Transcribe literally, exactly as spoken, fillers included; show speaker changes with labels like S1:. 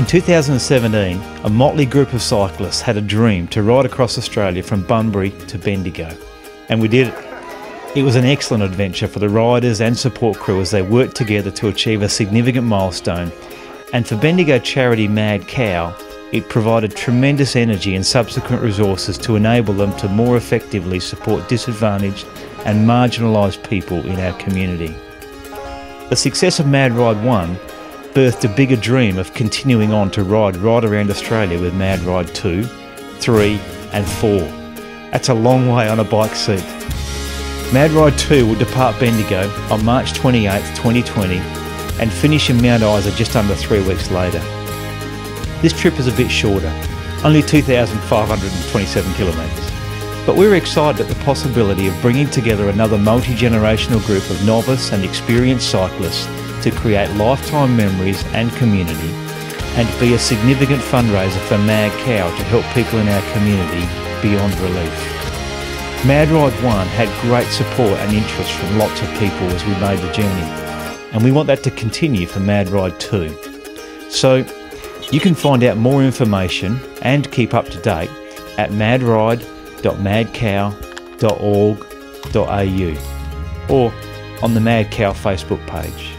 S1: two thousand seventeen, a motley group of cyclists had a dream to ride across Australia from Bunbury to Bendigo, and we did it. It was an excellent adventure for the riders and support crew as they worked together to achieve a significant milestone, and for Bendigo charity Mad Cow, it provided tremendous energy and subsequent resources to enable them to more effectively support disadvantaged and marginalised people in our community. The success of MADRide one birthed a bigger dream of continuing on to ride right around Australia with MADRide two, three and four. That's a long way on a bike seat. MADRide two will depart Bendigo on March twenty-eighth, twenty twenty and finish in Mount Isa just under three weeks later. This trip is a bit shorter, only two thousand five hundred twenty-seven kilometres, but we're excited at the possibility of bringing together another multi-generational group of novice and experienced cyclists to create lifetime memories and community, and be a significant fundraiser for Mad Cow to help people in our community beyond relief. MADRide one had great support and interest from lots of people as we made the journey, and we want that to continue for MADRide two. So you can find out more information and keep up to date at madride dot mad cow dot org dot a u or on the Mad Cow Facebook page.